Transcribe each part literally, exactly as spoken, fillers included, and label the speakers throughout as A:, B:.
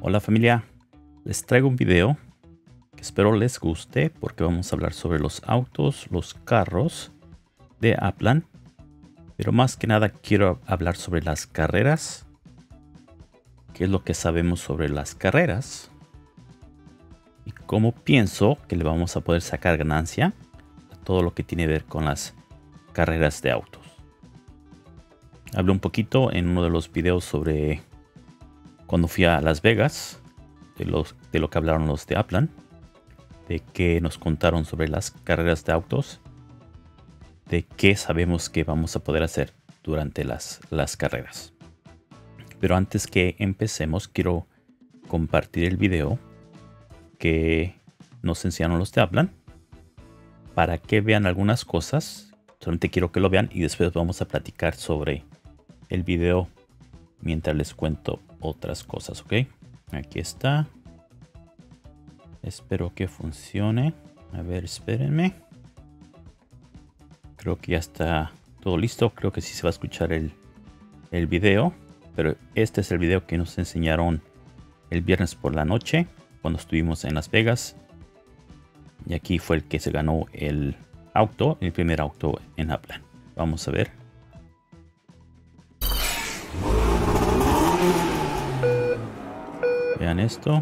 A: Hola familia, les traigo un video que espero les guste porque vamos a hablar sobre los autos, los carros de Upland. Pero más que nada quiero hablar sobre las carreras. ¿Qué es lo que sabemos sobre las carreras? Y cómo pienso que le vamos a poder sacar ganancia a todo lo que tiene que ver con las carreras de autos. Hablé un poquito en uno de los videos sobre cuando fui a Las Vegas, de, los, de lo que hablaron los de Upland, de qué nos contaron sobre las carreras de autos, de qué sabemos que vamos a poder hacer durante las, las carreras. Pero antes que empecemos, quiero compartir el video que nos enseñaron los de Upland para que vean algunas cosas. Solamente quiero que lo vean y después vamos a platicar sobre el video mientras les cuento otras cosas, ¿ok? Aquí está. Espero que funcione. A ver, espérenme. Creo que ya está todo listo. Creo que sí se va a escuchar el, el video. Pero este es el video que nos enseñaron el viernes por la noche cuando estuvimos en Las Vegas. Y aquí fue el que se ganó el auto, el primer auto en Upland. Vamos a ver. Vean esto.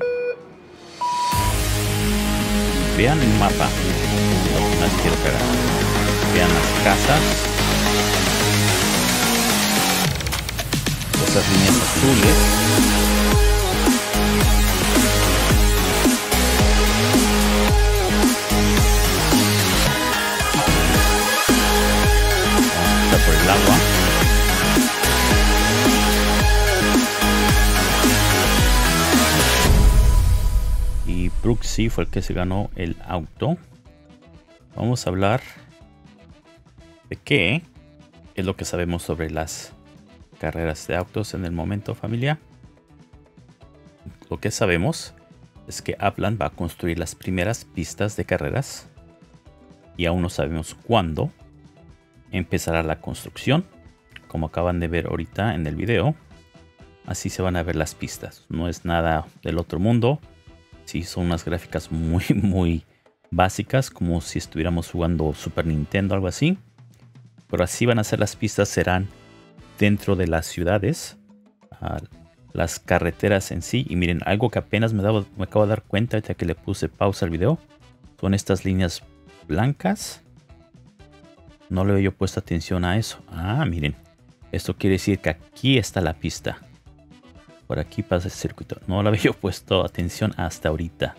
A: Vean el mapa. Lo que más quiero que hagan. Vean las casas. Esas líneas azules. Vamos a pasar por el agua. Y Brooksy fue el que se ganó el auto. Vamos a hablar de qué es lo que sabemos sobre las carreras de autos en el momento, familia. Lo que sabemos es que Upland va a construir las primeras pistas de carreras y aún no sabemos cuándo empezará la construcción. Como acaban de ver ahorita en el video, así se van a ver las pistas. No es nada del otro mundo. Sí, son unas gráficas muy, muy básicas, como si estuviéramos jugando Super Nintendo o algo así. Pero así van a ser las pistas, serán dentro de las ciudades, uh, las carreteras en sí. Y miren, algo que apenas me, daba, me acabo de dar cuenta ya que le puse pausa al video, son estas líneas blancas. No le había puesto atención a eso. Ah, miren, esto quiere decir que aquí está la pista. Por aquí pasa el circuito. No le había puesto atención hasta ahorita.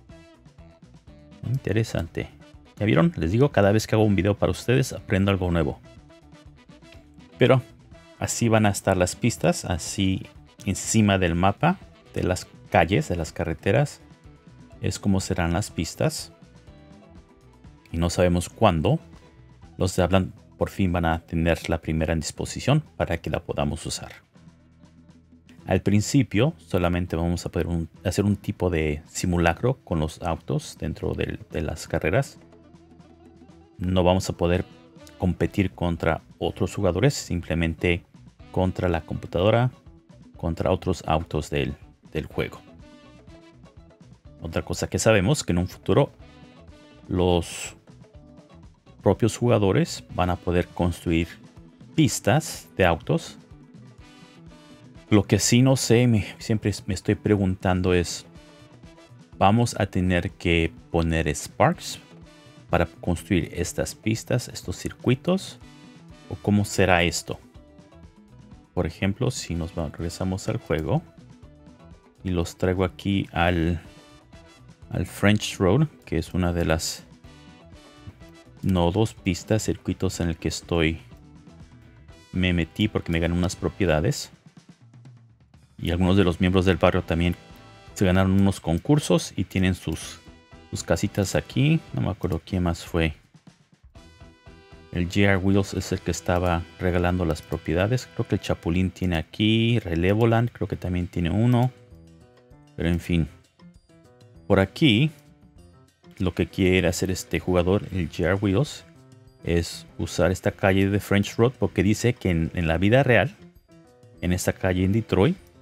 A: Interesante. ¿Ya vieron? Les digo, cada vez que hago un video para ustedes aprendo algo nuevo. Pero así van a estar las pistas. Así encima del mapa de las calles, de las carreteras. Es como serán las pistas. Y no sabemos cuándo. Los de Upland por fin van a tener la primera en disposición para que la podamos usar. Al principio solamente vamos a poder un, hacer un tipo de simulacro con los autos dentro de, de las carreras. No vamos a poder competir contra otros jugadores, simplemente contra la computadora, contra otros autos del, del juego. Otra cosa que sabemos que en un futuro los propios jugadores van a poder construir pistas de autos. Lo que sí no sé, me, siempre me estoy preguntando es, ¿vamos a tener que poner Sparks para construir estas pistas, estos circuitos? ¿O cómo será esto? Por ejemplo, si nos regresamos al juego y los traigo aquí al, al French Road, que es una de las no dos pistas, circuitos en el que estoy, me metí porque me gané unas propiedades. Y algunos de los miembros del barrio también se ganaron unos concursos y tienen sus, sus casitas aquí. No me acuerdo quién más fue. El J R Wheels es el que estaba regalando las propiedades. Creo que el Chapulín tiene aquí. Relevoland creo que también tiene uno. Pero en fin. Por aquí, lo que quiere hacer este jugador, el J R Wheels, es usar esta calle de French Road porque dice que en, en la vida real, en esta calle en Detroit,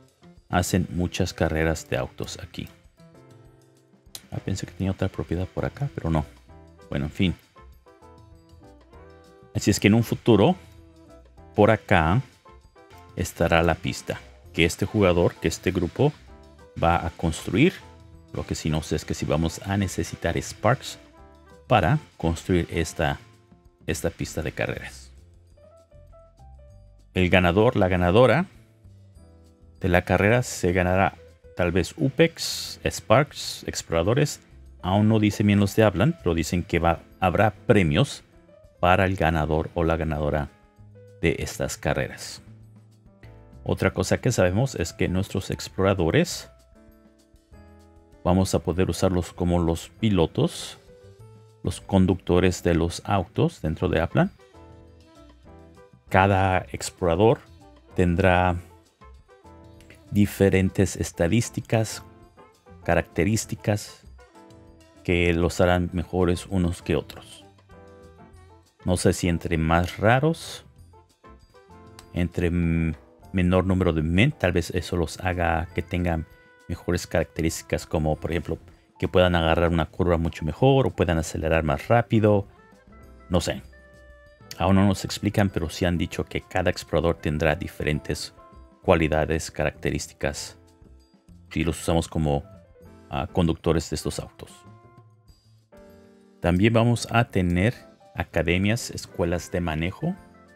A: hacen muchas carreras de autos aquí. Ah, pensé que tenía otra propiedad por acá, pero no. Bueno, en fin. Así es que en un futuro, por acá estará la pista que este jugador, que este grupo va a construir. Lo que sí no sé es que si vamos a necesitar Sparks para construir esta, esta pista de carreras. El ganador, la ganadora de la carrera se ganará tal vez U P E X, Sparks, exploradores. Aún no dicen bien los de hablan, pero dicen que va, habrá premios para el ganador o la ganadora de estas carreras. Otra cosa que sabemos es que nuestros exploradores vamos a poder usarlos como los pilotos, los conductores de los autos dentro de Aplan. Cada explorador tendrá diferentes estadísticas, características que los harán mejores unos que otros. No sé si entre más raros, entre menor número de men, tal vez eso los haga que tengan mejores características, como por ejemplo que puedan agarrar una curva mucho mejor o puedan acelerar más rápido. No sé. Aún no nos explican, pero sí han dicho que cada explorador tendrá diferentes cualidades, características, si los usamos como uh, conductores de estos autos. También vamos a tener academias, escuelas de manejo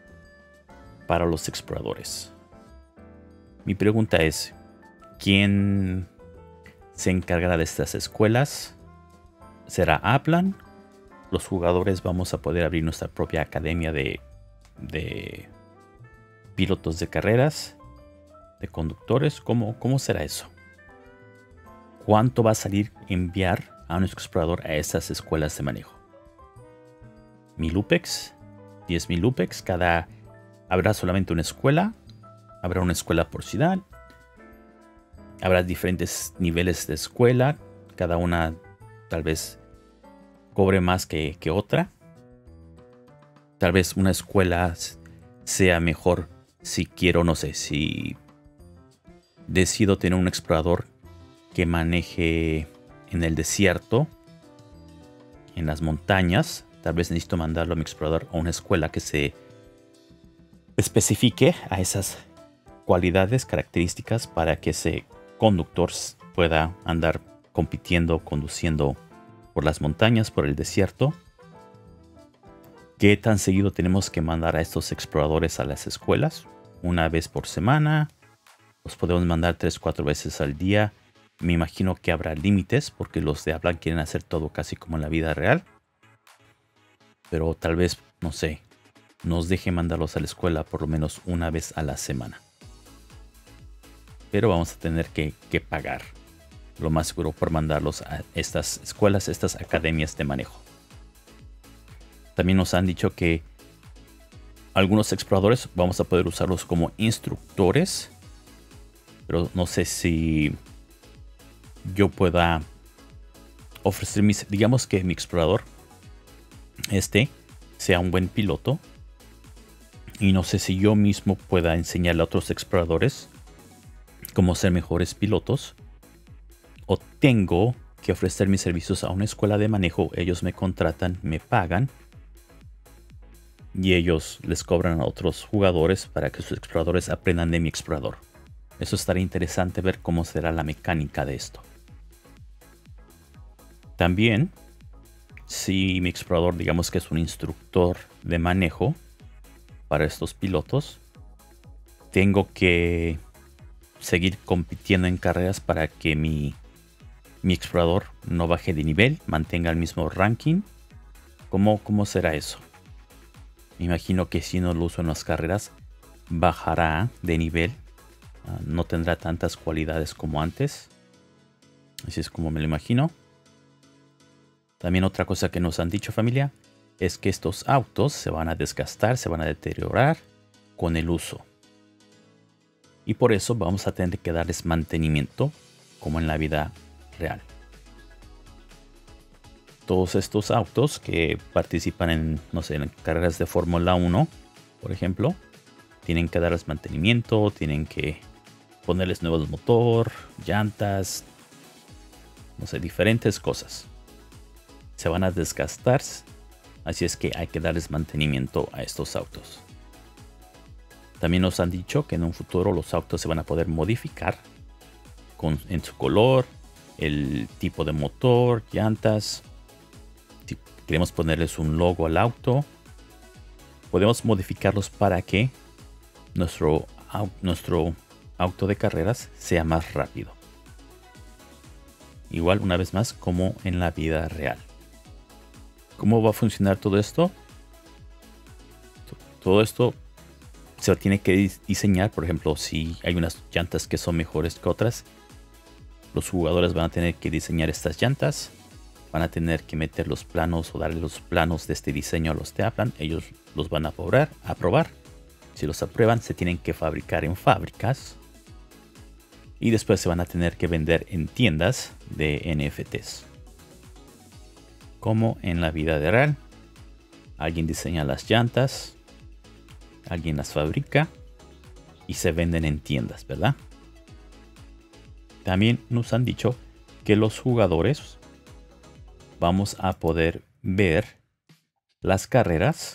A: para los exploradores. Mi pregunta es, ¿quién se encargará de estas escuelas? ¿Será Aplan? Los jugadores vamos a poder abrir nuestra propia academia de, de pilotos de carreras, de conductores. ¿Cómo, cómo será eso? ¿Cuánto va a salir enviar a nuestro explorador a esas escuelas de manejo? ¿Mil U P E X? ¿diez mil U P E X? Cada, ¿habrá solamente una escuela? ¿Habrá una escuela por ciudad? Habrá diferentes niveles de escuela. Cada una tal vez cobre más que, que otra. Tal vez una escuela sea mejor si quiero, no sé, si decido tener un explorador que maneje en el desierto, en las montañas. Tal vez necesito mandarlo a mi explorador a una escuela que se especifique a esas cualidades, características, para que ese conductor pueda andar compitiendo, conduciendo por las montañas, por el desierto. ¿Qué tan seguido tenemos que mandar a estos exploradores a las escuelas? ¿Una vez por semana? ¿Los podemos mandar tres, cuatro veces al día? Me imagino que habrá límites porque los de Aplan quieren hacer todo casi como en la vida real. Pero tal vez, no sé, nos deje mandarlos a la escuela por lo menos una vez a la semana. Pero vamos a tener que, que pagar, lo más seguro, por mandarlos a estas escuelas, estas academias de manejo. También nos han dicho que algunos exploradores vamos a poder usarlos como instructores. Pero no sé si yo pueda ofrecer mis... Digamos que mi explorador este sea un buen piloto. Y no sé si yo mismo pueda enseñarle a otros exploradores cómo ser mejores pilotos. O tengo que ofrecer mis servicios a una escuela de manejo. Ellos me contratan, me pagan. Y ellos les cobran a otros jugadores para que sus exploradores aprendan de mi explorador. Eso estaría interesante ver cómo será la mecánica de esto. También, si mi explorador, digamos que es un instructor de manejo para estos pilotos, tengo que seguir compitiendo en carreras para que mi, mi explorador no baje de nivel, mantenga el mismo ranking. ¿Cómo, cómo será eso? Me imagino que si no lo uso en las carreras, bajará de nivel. Uh, no tendrá tantas cualidades como antes. Así es como me lo imagino. También otra cosa que nos han dicho, familia, es que estos autos se van a desgastar, se van a deteriorar con el uso. Y por eso vamos a tener que darles mantenimiento como en la vida real. Todos estos autos que participan en, no sé, en carreras de Fórmula uno, por ejemplo, tienen que darles mantenimiento, tienen que ponerles nuevos motor, llantas, no sé, diferentes cosas. Se van a desgastar, así es que hay que darles mantenimiento a estos autos. También nos han dicho que en un futuro los autos se van a poder modificar con, en su color, el tipo de motor, llantas. Si queremos ponerles un logo al auto, podemos modificarlos para que nuestro, nuestro auto de carreras sea más rápido. Igual, una vez más, como en la vida real. ¿Cómo va a funcionar todo esto? Todo esto se tiene que diseñar. Por ejemplo, si hay unas llantas que son mejores que otras, los jugadores van a tener que diseñar estas llantas. Van a tener que meter los planos o darle los planos de este diseño a los de Aplan. Ellos los van a probar, a probar. Si los aprueban, se tienen que fabricar en fábricas. Y después se van a tener que vender en tiendas de N F Ts. Como en la vida real. Alguien diseña las llantas. Alguien las fabrica. Y se venden en tiendas, ¿verdad? También nos han dicho que los jugadores vamos a poder ver las carreras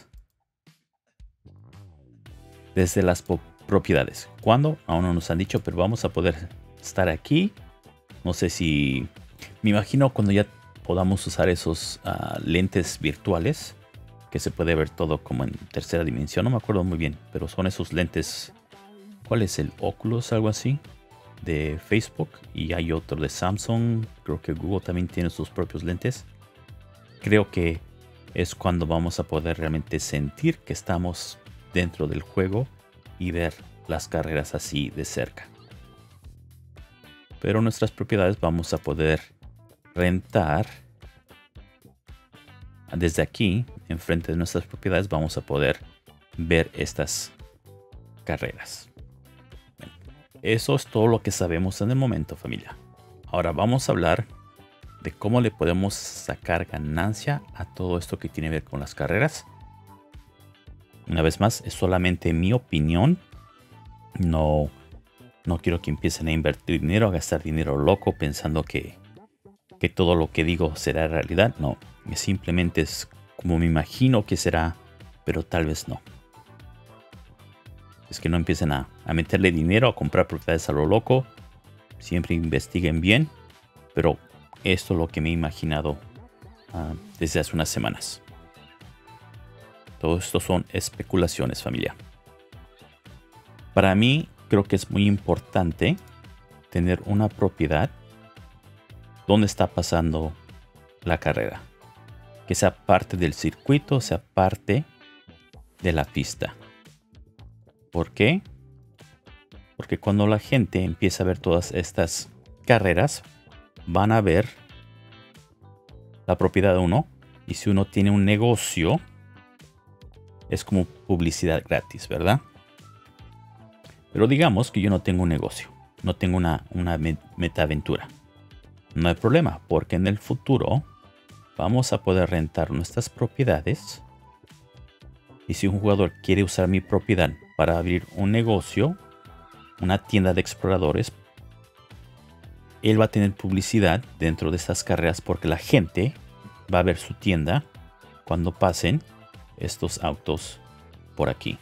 A: desde las propiedades. ¿Cuándo? Aún no nos han dicho, pero vamos a poder estar aquí. No sé si... Me imagino cuando ya podamos usar esos uh, lentes virtuales, que se puede ver todo como en tercera dimensión. No me acuerdo muy bien, pero son esos lentes... ¿Cuál es el Oculus? Algo así. De Facebook. Y hay otro de Samsung. Creo que Google también tiene sus propios lentes. Creo que es cuando vamos a poder realmente sentir que estamos dentro del juego y ver las carreras así de cerca. Pero nuestras propiedades vamos a poder rentar. Desde aquí, enfrente de nuestras propiedades, vamos a poder ver estas carreras. Eso es todo lo que sabemos en el momento, familia. Ahora vamos a hablar de cómo le podemos sacar ganancia a todo esto que tiene que ver con las carreras. Una vez más, es solamente mi opinión. No, no quiero que empiecen a invertir dinero, a gastar dinero loco pensando que, que todo lo que digo será realidad. No, simplemente es como me imagino que será, pero tal vez no. Es que no empiecen a, a meterle dinero, a comprar propiedades a lo loco. Siempre investiguen bien, pero esto es lo que me he imaginado uh, desde hace unas semanas. Todo esto son especulaciones, familia. Para mí, creo que es muy importante tener una propiedad donde está pasando la carrera. Que sea parte del circuito, sea parte de la pista. ¿Por qué? Porque cuando la gente empieza a ver todas estas carreras, van a ver la propiedad de uno. Y si uno tiene un negocio, es como publicidad gratis, ¿verdad? Pero digamos que yo no tengo un negocio. No tengo una, una metaventura. No hay problema, porque en el futuro vamos a poder rentar nuestras propiedades. Y si un jugador quiere usar mi propiedad para abrir un negocio, una tienda de exploradores, él va a tener publicidad dentro de estas carreras porque la gente va a ver su tienda cuando pasen estos autos por aquí.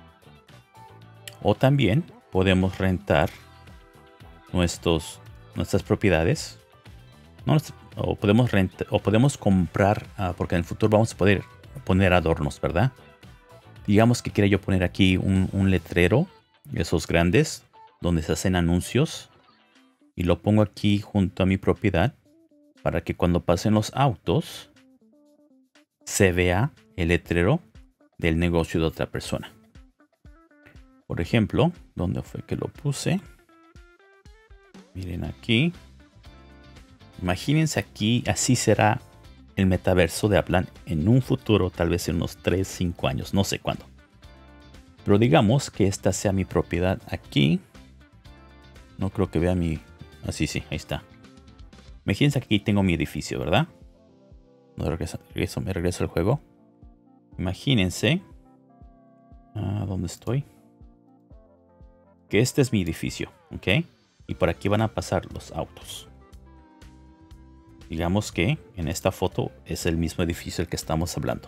A: O también podemos rentar nuestros, nuestras propiedades. No, o podemos rentar, o podemos comprar, uh, porque en el futuro vamos a poder poner adornos, ¿verdad? Digamos que quiera yo poner aquí un, un letrero, esos grandes, donde se hacen anuncios. Y lo pongo aquí junto a mi propiedad para que cuando pasen los autos se vea el letrero del negocio de otra persona. Por ejemplo, ¿dónde fue que lo puse? Miren aquí. Imagínense aquí, así será el metaverso de Aplan en un futuro, tal vez en unos tres, cinco años, no sé cuándo. Pero digamos que esta sea mi propiedad aquí. No creo que vea mi... Así, sí, ahí está. Imagínense que aquí tengo mi edificio, ¿verdad? No regreso, regreso, me regreso al juego. Imagínense. Ah, ¿dónde estoy? que este es mi edificio, ¿ok? Y por aquí van a pasar los autos. Digamos que en esta foto es el mismo edificio del que estamos hablando.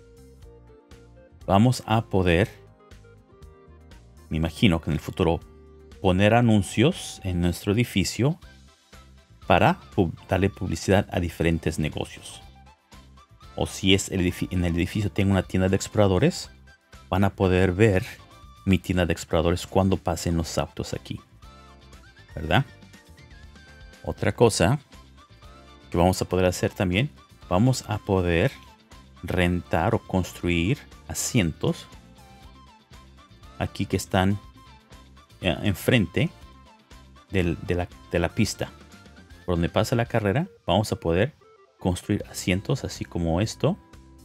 A: Vamos a poder, me imagino que en el futuro, poner anuncios en nuestro edificio para darle publicidad a diferentes negocios. O si es el en el edificio tengo una tienda de exploradores, van a poder ver mi tienda de exploradores cuando pasen los autos aquí, ¿verdad? Otra cosa que vamos a poder hacer también, vamos a poder rentar o construir asientos aquí que están eh, enfrente del, de, la, de la pista por donde pasa la carrera. Vamos a poder construir asientos así como esto.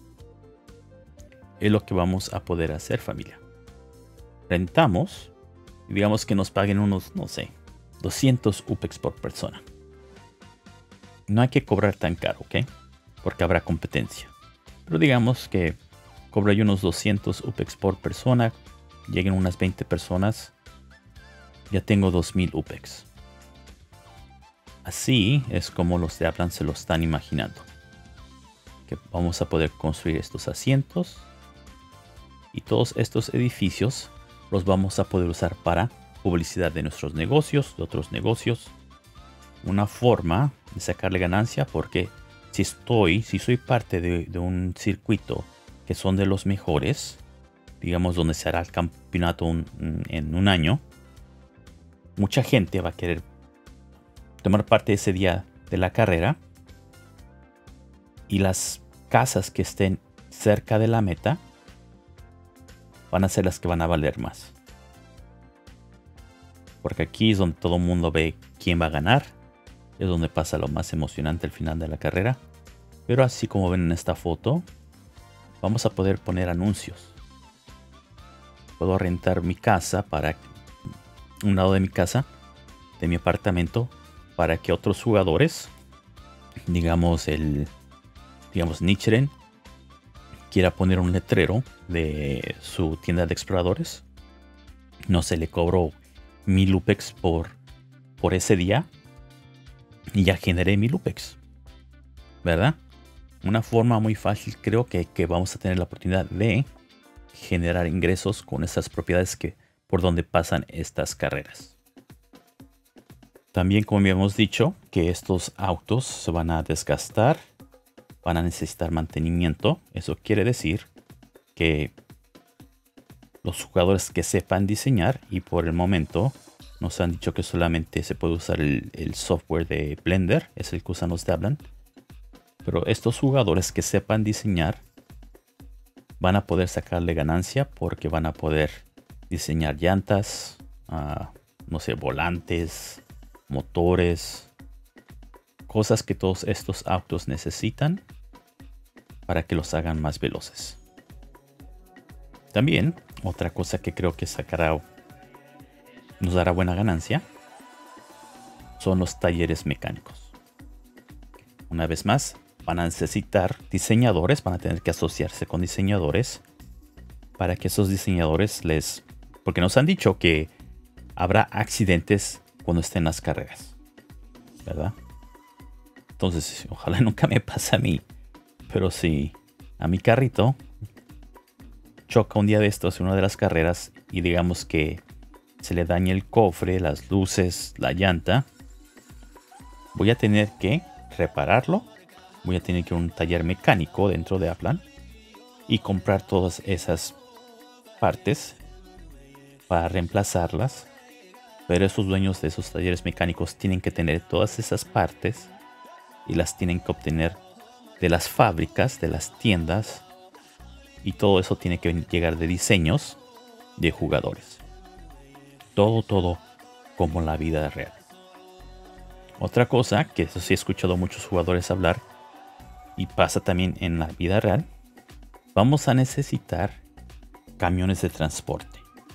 A: Es lo que vamos a poder hacer, familia. Rentamos y digamos que nos paguen unos, no sé, doscientos U P E X por persona. No hay que cobrar tan caro, ¿ok? Porque habrá competencia. Pero digamos que cobro yo unos doscientos U P E X por persona. Lleguen unas veinte personas. Ya tengo dos mil U P E X. Así es como los de Aplan se lo están imaginando. Que vamos a poder construir estos asientos. Y todos estos edificios los vamos a poder usar para publicidad de nuestros negocios, de otros negocios. Una forma de sacarle ganancia, porque si estoy, si soy parte de, de un circuito que son de los mejores, digamos donde se hará el campeonato un, en un año, mucha gente va a querer tomar parte ese día de la carrera, y las casas que estén cerca de la meta van a ser las que van a valer más, porque aquí es donde todo el mundo ve quién va a ganar. Es donde pasa lo más emocionante al final de la carrera. Pero así como ven en esta foto, vamos a poder poner anuncios. Puedo rentar mi casa para un lado de mi casa, de mi apartamento, para que otros jugadores, digamos el, digamos Nichiren, quiera poner un letrero de su tienda de exploradores. No se le cobró mil U P E X por, por ese día. Y ya generé mil U P E X, ¿verdad? Una forma muy fácil, creo que, que vamos a tener la oportunidad de generar ingresos con estas propiedades que, por donde pasan estas carreras. También, como habíamos dicho, que estos autos se van a desgastar, van a necesitar mantenimiento. Eso quiere decir que los jugadores que sepan diseñar, y por el momento nos han dicho que solamente se puede usar el, el software de Blender, es el que usan los de Aplan. Pero estos jugadores que sepan diseñar van a poder sacarle ganancia, porque van a poder diseñar llantas, uh, no sé, volantes, motores, cosas que todos estos autos necesitan para que los hagan más veloces. También, otra cosa que creo que sacará, nos dará buena ganancia, son los talleres mecánicos. Una vez más, van a necesitar diseñadores, van a tener que asociarse con diseñadores para que esos diseñadores les... Porque nos han dicho que habrá accidentes cuando estén las carreras, ¿verdad? Entonces, ojalá nunca me pase a mí. Pero si a mi carrito choca un día de estos en una de las carreras y digamos que se le daña el cofre, las luces, la llanta, voy a tener que repararlo. Voy a tener que ir a un taller mecánico dentro de Aplan y comprar todas esas partes para reemplazarlas. Pero esos dueños de esos talleres mecánicos tienen que tener todas esas partes y las tienen que obtener de las fábricas, de las tiendas, y todo eso tiene que llegar de diseños de jugadores. Todo, todo como la vida real. Otra cosa, que eso sí he escuchado a muchos jugadores hablar, y pasa también en la vida real, vamos a necesitar camiones de transporte.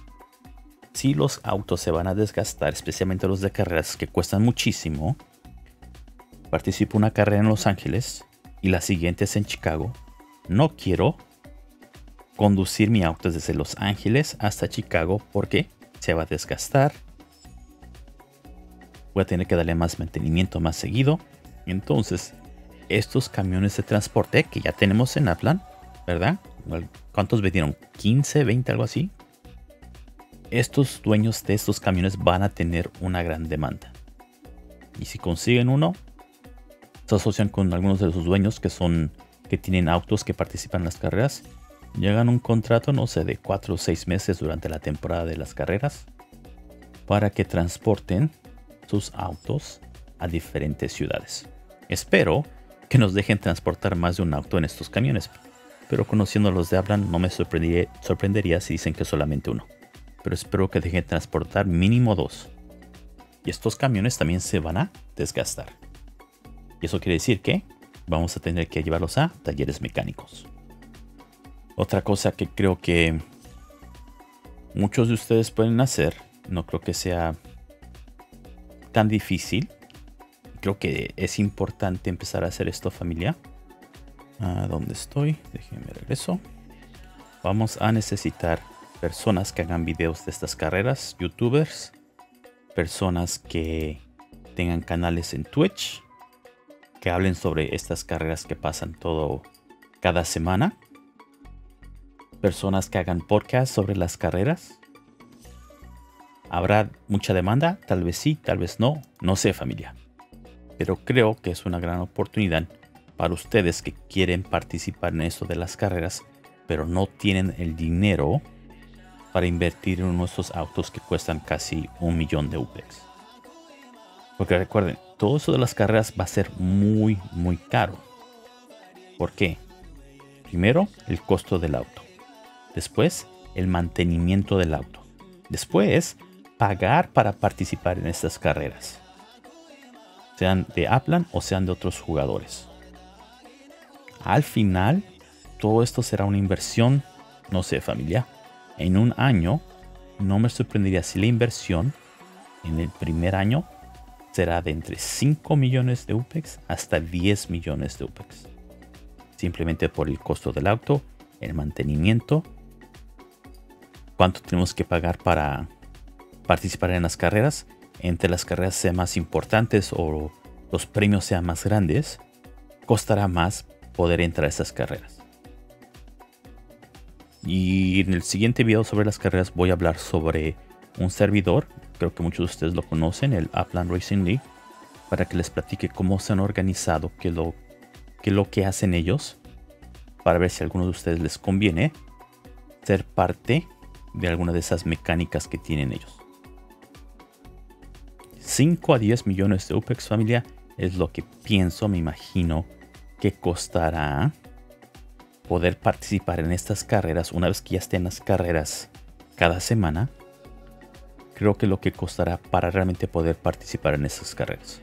A: Si los autos se van a desgastar, especialmente los de carreras que cuestan muchísimo, participo en una carrera en Los Ángeles y la siguiente es en Chicago, no quiero conducir mi auto desde Los Ángeles hasta Chicago, porque se va a desgastar. Voy a tener que darle más mantenimiento más seguido. Entonces, estos camiones de transporte que ya tenemos en Upland, ¿verdad? ¿Cuántos vendieron? ¿quince, veinte, algo así? Estos dueños de estos camiones van a tener una gran demanda. Y si consiguen uno, se asocian con algunos de sus dueños que son que tienen autos que participan en las carreras. Llegan un contrato, no sé, de cuatro o seis meses durante la temporada de las carreras para que transporten sus autos a diferentes ciudades. Espero que nos dejen transportar más de un auto en estos camiones, pero conociendo los de Upland no me sorprendería, sorprendería si dicen que solamente uno. Pero espero que dejen transportar mínimo dos. Y estos camiones también se van a desgastar. Y eso quiere decir que vamos a tener que llevarlos a talleres mecánicos. Otra cosa que creo que muchos de ustedes pueden hacer, no creo que sea tan difícil. Creo que es importante empezar a hacer esto, familia. ¿A dónde estoy? Déjenme regreso. Vamos a necesitar personas que hagan videos de estas carreras, youtubers, personas que tengan canales en Twitch, que hablen sobre estas carreras que pasan todo cada semana, personas que hagan podcasts sobre las carreras. ¿Habrá mucha demanda? Tal vez sí, tal vez no, no sé, familia. Pero creo que es una gran oportunidad para ustedes que quieren participar en esto de las carreras, pero no tienen el dinero para invertir en uno de estos autos que cuestan casi un millón de U P E X. Porque recuerden, todo eso de las carreras va a ser muy, muy caro. ¿Por qué? Primero, el costo del auto. Después, el mantenimiento del auto. Después, pagar para participar en estas carreras. Sean de Upland o sean de otros jugadores. Al final, todo esto será una inversión, no sé, familia. En un año, no me sorprendería si la inversión en el primer año será de entre cinco millones de U P E X hasta diez millones de U P E X. Simplemente por el costo del auto, el mantenimiento, cuánto tenemos que pagar para participar en las carreras. Entre las carreras sean más importantes o los premios sean más grandes, costará más poder entrar a esas carreras. Y en el siguiente video sobre las carreras voy a hablar sobre un servidor, creo que muchos de ustedes lo conocen, el Upland Racing League, para que les platique cómo se han organizado, qué es lo, qué es lo que hacen ellos, para ver si a alguno de ustedes les conviene ser parte de alguna de esas mecánicas que tienen ellos. cinco a diez millones de U P E X, familia, es lo que pienso, me imagino que costará poder participar en estas carreras. Una vez que ya estén las carreras cada semana, creo que lo que costará para realmente poder participar en esas carreras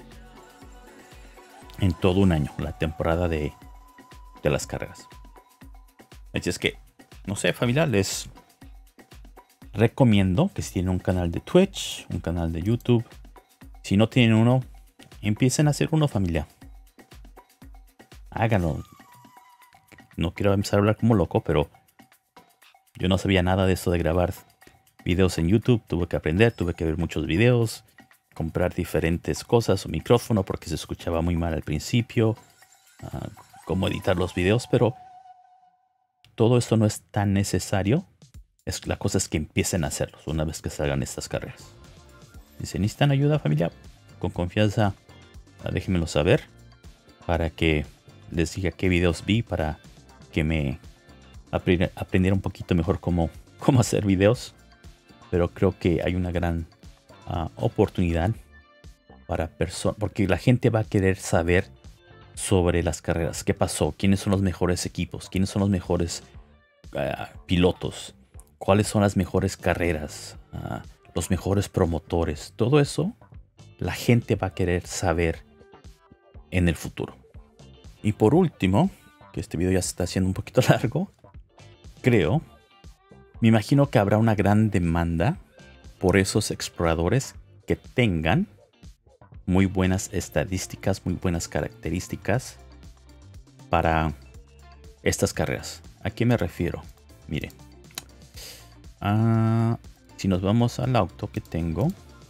A: en todo un año, la temporada de, de las carreras. Así es que, no sé, familia, les recomiendo que si tienen un canal de Twitch, un canal de YouTube, si no tienen uno, empiecen a hacer uno, familia. Háganlo. No quiero empezar a hablar como loco, pero yo no sabía nada de esto de grabar videos en YouTube. Tuve que aprender, tuve que ver muchos videos, comprar diferentes cosas, un micrófono porque se escuchaba muy mal al principio, uh, cómo editar los videos, pero todo esto no es tan necesario. Es, la cosa es que empiecen a hacerlos una vez que salgan estas carreras. Si se necesitan ayuda, familia, con confianza, déjenmelo saber para que les diga qué videos vi, para que me apre aprendiera un poquito mejor cómo, cómo hacer videos. Pero creo que hay una gran uh, oportunidad para personas, porque la gente va a querer saber sobre las carreras, qué pasó, quiénes son los mejores equipos, quiénes son los mejores uh, pilotos, cuáles son las mejores carreras, uh, los mejores promotores. Todo eso la gente va a querer saber en el futuro. Y por último, que este video ya se está haciendo un poquito largo, creo, me imagino que habrá una gran demanda por esos exploradores que tengan muy buenas estadísticas, muy buenas características para estas carreras. ¿A qué me refiero? Miren, uh, si nos vamos al auto que tengo,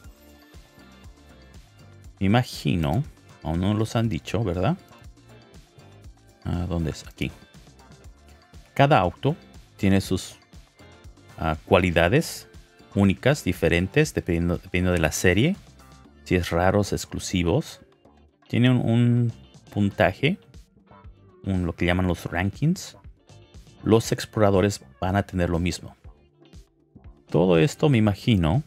A: me imagino, aún no los han dicho, ¿verdad? ¿A dónde es? Aquí. Cada auto tiene sus uh, cualidades únicas, diferentes, dependiendo, dependiendo de la serie. Si es raros, exclusivos. Tienen un, un puntaje, un, lo que llaman los rankings. Los exploradores van a tener lo mismo. Todo esto me imagino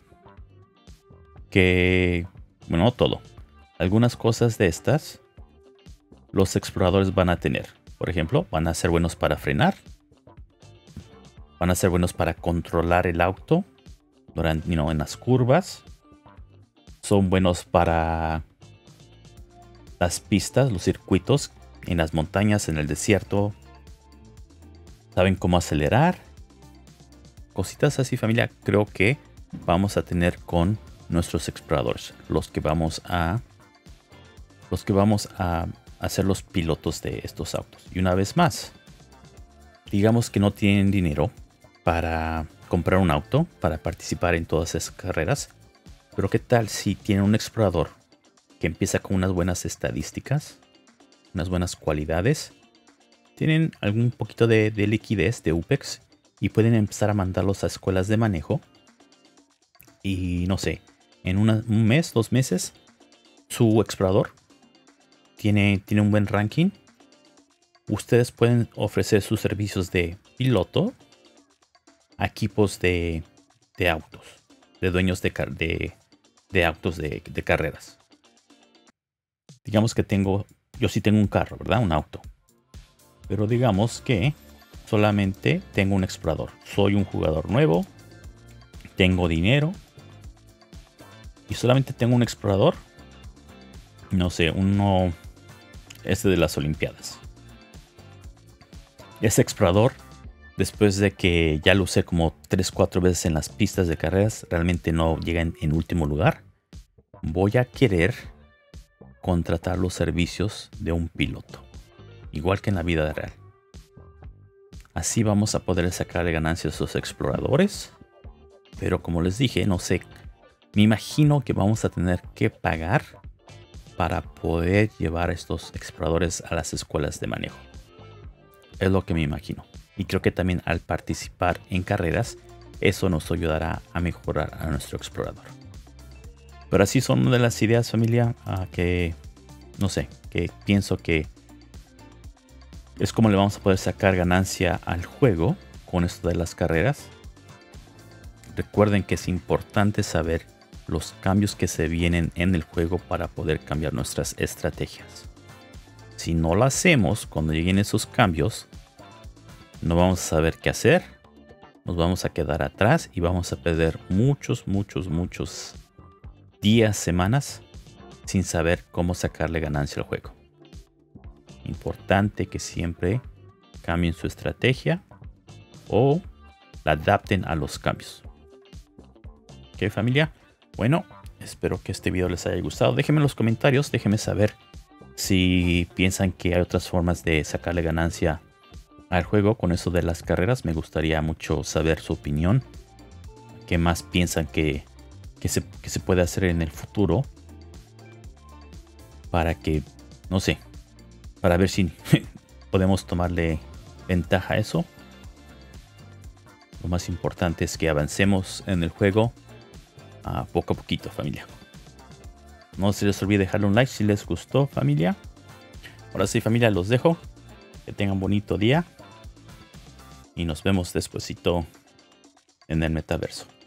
A: que, bueno, no todo. Algunas cosas de estas los exploradores van a tener. Por ejemplo, van a ser buenos para frenar. Van a ser buenos para controlar el auto durante, you know, en las curvas. Son buenos para las pistas, los circuitos, en las montañas, en el desierto. Saben cómo acelerar. Cositas así, familia, creo que vamos a tener con nuestros exploradores. Los que vamos a... Los que vamos a hacer los pilotos de estos autos. Y una vez más, digamos que no tienen dinero para comprar un auto, para participar en todas esas carreras. Pero ¿qué tal si tienen un explorador que empieza con unas buenas estadísticas, unas buenas cualidades? Tienen algún poquito de, de liquidez, de U P E X, y pueden empezar a mandarlos a escuelas de manejo. Y no sé, en una, un mes, dos meses, su explorador tiene, tiene un buen ranking. Ustedes pueden ofrecer sus servicios de piloto a equipos de, de autos, de dueños de, de, de autos de, de carreras. Digamos que tengo, yo sí tengo un carro, ¿verdad? Un auto. Pero digamos que solamente tengo un explorador. Soy un jugador nuevo. Tengo dinero. Y solamente tengo un explorador. No sé, uno... Este de las Olimpiadas. Ese explorador, después de que ya lo usé como tres cuatro veces en las pistas de carreras, realmente no llega en, en último lugar. Voy a querer contratar los servicios de un piloto. Igual que en la vida real. Así vamos a poder sacarle ganancias a esos exploradores. Pero como les dije, no sé. Me imagino que vamos a tener que pagar para poder llevar a estos exploradores a las escuelas de manejo. Es lo que me imagino. Y creo que también al participar en carreras, eso nos ayudará a mejorar a nuestro explorador. Pero así son una de las ideas, familia, uh, que no sé, que pienso que es como le vamos a poder sacar ganancia al juego con esto de las carreras. Recuerden que es importante saber los cambios que se vienen en el juego para poder cambiar nuestras estrategias. Si no lo hacemos cuando lleguen esos cambios, no vamos a saber qué hacer. Nos vamos a quedar atrás y vamos a perder muchos, muchos, muchos días, semanas sin saber cómo sacarle ganancia al juego. Importante que siempre cambien su estrategia o la adapten a los cambios. Ok, familia. Bueno, espero que este video les haya gustado. Déjenme en los comentarios, déjenme saber si piensan que hay otras formas de sacarle ganancia al juego con eso de las carreras. Me gustaría mucho saber su opinión. ¿Qué más piensan que, que, se, que se puede hacer en el futuro? Para que, no sé, para ver si podemos tomarle ventaja a eso. Lo más importante es que avancemos en el juego a poco a poquito, familia. No se les olvide dejarle un like si les gustó, familia. Ahora sí, familia, los dejo. Que tengan un bonito día. Y nos vemos despuesito en el metaverso.